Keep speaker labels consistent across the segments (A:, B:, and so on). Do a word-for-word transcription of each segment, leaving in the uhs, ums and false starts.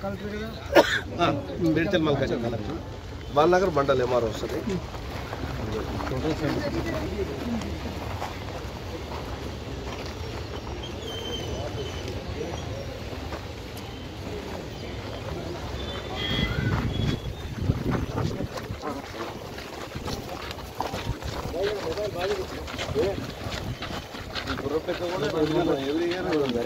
A: Medchal Malkajgiri collector Balanagar mandal MRO వస్తుంది. Every year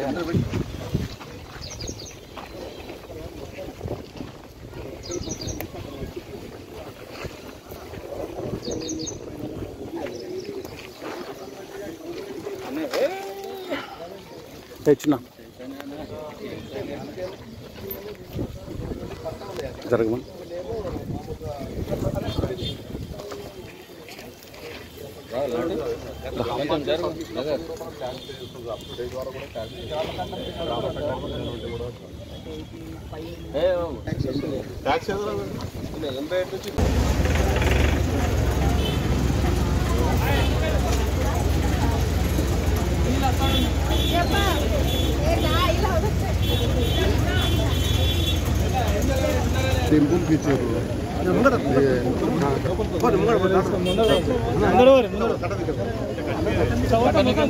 B: తెచ్చిన జరగమని
A: ట్యాక్స్ ఎనభై ఐదు నుంచి
C: टेम्पल कीजिए
A: ముంగడ